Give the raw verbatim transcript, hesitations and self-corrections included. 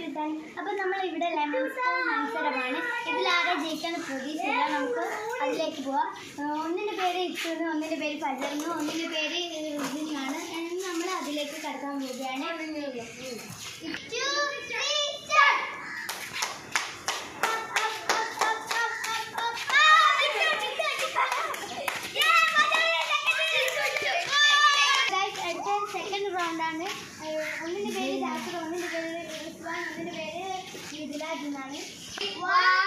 അപ്പോൾ നമ്മൾ ഇവിടെ ലെമൺ സ്പൂൺ മത്സരമാണ്. ഇതിലാകെ ജയിക്കാൻ പ്രതീക്ഷയില്ല. നമുക്ക് അതിലേക്ക് പോവാം. ഒന്നിൻ്റെ പേര് ഇട്ടുന്ന്, ഒന്നിൻ്റെ പേര് ഫജറിന്, ഒന്നിൻ്റെ പേര് റുബിനാണ്. നമ്മൾ അതിലേക്ക് കടക്കാൻ പോവുകയാണ്. സെക്കൻഡ് റൗണ്ടാണ്. ഒന്നിൻ്റെ പേര് ജാഫർ, ഒന്നിൻ്റെ പേര് റിസ്വാൻ, ഒന്നിൻ്റെ പേര് ഇതിലാജ് എന്നാണ്.